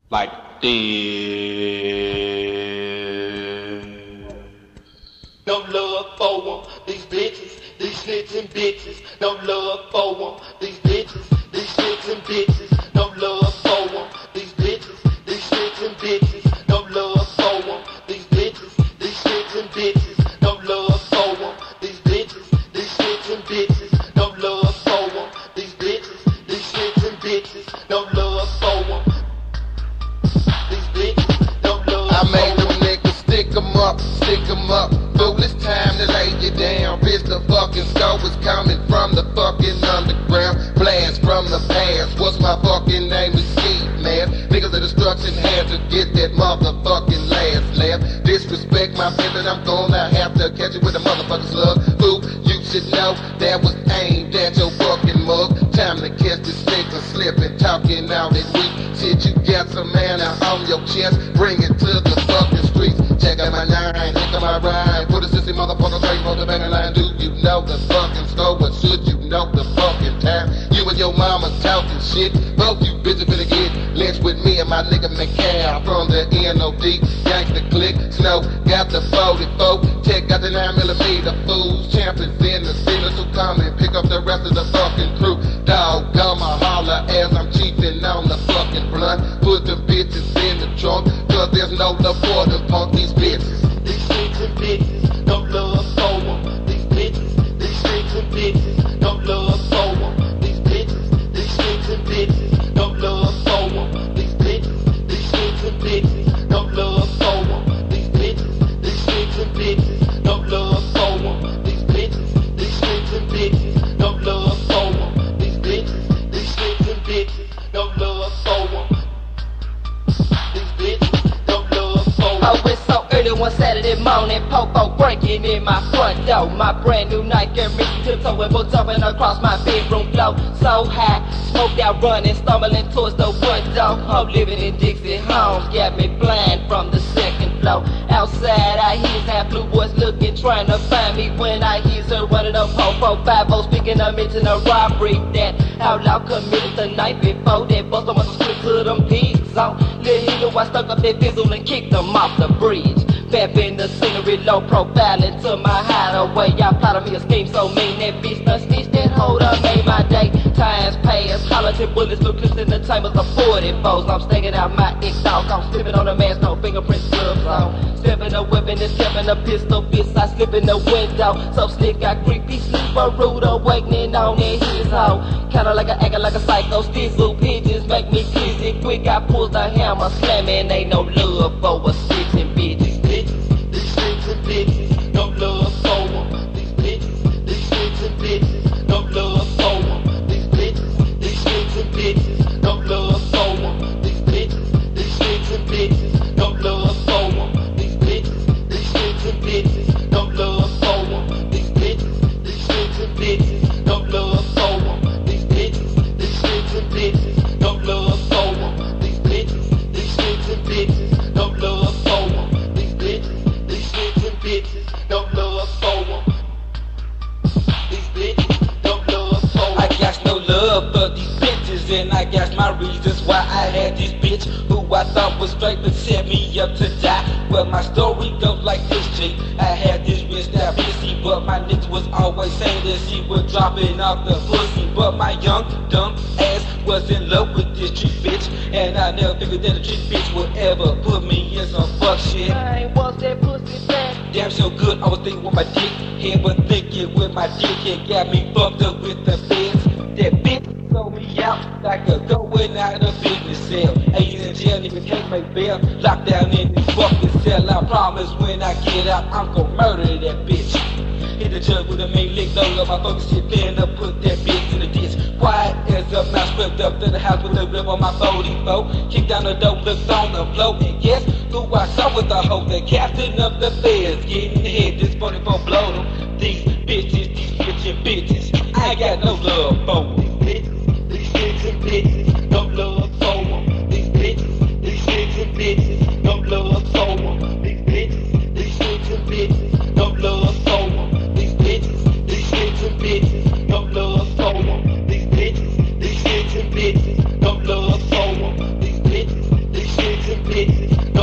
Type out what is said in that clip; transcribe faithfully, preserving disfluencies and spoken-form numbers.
like this. No love for them, these bitches, these snitching bitches. No love for them, these bitches, these snitching bitches. No love for them, these bitches, these snitching bitches. No love for them, these bitches, these snitching bitches. No love for them, these bitches, these snitching bitches. No love for them, these bitches, these snitching bitches. No love for them, these bitches. No love. I made them niggas stick 'em up, stick 'em up. Foolish time to lay you down. Bitch, the fucking scope is coming from the fucking underground. Blast from the past. What's my fucking name? Is Steve, man. Niggas of destruction had to get that motherfucking last laugh. Disrespect my feeling, I'm gonna have to catch you with a motherfucking slug. Fool, you should know that was aimed at your fucking mug. Time to catch this nigga slipping, talking out that weak shit. You got some mana on your chest, bring it to the fucking streets. Check out my nine, look at my ride. Put a sissy motherfucker straight for the banging line. Do you know the fucking score, or should you know the fucking time? You and your mama talking shit. Both you bitches finna get lynched with me and my nigga McCall from the N O D Gangsta Click. Snow got the forty-four, check out the nine millimeter fools. Champions in the city, so come and pick up the rest of the fucking crew. Dog, I'ma holler as I'm cheating on the fucking blunt. Put the bitches in the trunk, cause there's no love for them punk these bitches. These snitching bitches, no love for them. These bitches, these snitching bitches, no love for them. These bitches, these snitching bitches, no love for them. These bitches, these snitching bitches, no love for them. These bitches, these snitching bitches, no love for them. These bitches, these snitching bitches, no love for them. These bitches, these snitching bitches, no love for them. These bitches, no love for them. Oh, it's so early one Saturday morning, Popo breaking in my front door. My brand new Nike Air Max tiptoeing, both jumping across my bedroom floor. So high, smoked out running, stumbling towards the window. I'm living in Dixie Homes, got me blind from the second floor. Outside, I hear half blue boys looking, trying to find me. When I hear her running up Popo five oh, speaking of mention a robbery that outlaw committed the night before. That bust must have split to them pigs on. Little hero, I stuck up that fizzle and kicked them off the bridge. Fab in the scenery, low profile into my hideaway. Y'all plotted me a scheme so mean that bitch done stitched that hold up, made my day. Times past, hollering bullets, no clips in the chambers of forty-fours. I'm sticking out my exhaust, I'm slipping on the mask, no fingerprint gloves on. Stepping a weapon and stepping a pistol, fist, I slip in the window. So slick, I creepy, sleeper, rude awakening on in his hole. Kinda like a acting like a psycho, stizzle pigeons make me dizzy. Quick, I pull the hammer, slamming, ain't no love for a snitching bitch. These snitching bitches, no love for them. These bitches, these snitching bitches, no love for them. These bitches, these snitching bitches, no love for them. These bitches, these snitching bitches, no love for them. These bitches, these snitching bitches, no love for them. These bitches, these snitching bitches, no love for them. These bitches, these snitching bitches, no love for them. These bitches, these snitching bitches, no love for them. These bitches, these snitching bitches, no love for them. These bitches, no love for them. I got no love for these bitches, and I got my reasons why I had this bitch who I thought was straight but set me up to die. Well, my story goes like this, G. I had this bitch that pussy, but my niggas was always saying that she was dropping off the pussy. But my young, dumb ass was in love with this trick bitch, and I never figured that a trick bitch would ever put me in some fuck shit. I ain't want that pussy back. Damn so good, I was thinking with my dick head, but thinking with my dick head got me fucked up with the feds. That bitch sold me out like a going out of business cell. Ain't in jail, nigga can't make bail. Locked down in this fucking cell. I promise when I get out, I'm gon' murder that bitch. Hit the judge with a main lick, low up my fucking shit, then up put that bitch in the ditch. Quiet as a mouse, swept up to the house with a grip on my forty-four. Kicked down the door, looked on the floor, and guess who I saw with the hoe? The captain of the feds, getting head, this forty-four blow them. These bitches, these bitchin' bitches, I got no love for them. These bitches, these snitching bitches, no love for them. These bitches, these snitching bitches, no love for them. These bitches, these snitching bitches, no love for them. These bitches, these snitching bitches, no love for them. These bitches, these snitching bitches, no love for them. These bitches, these bitches.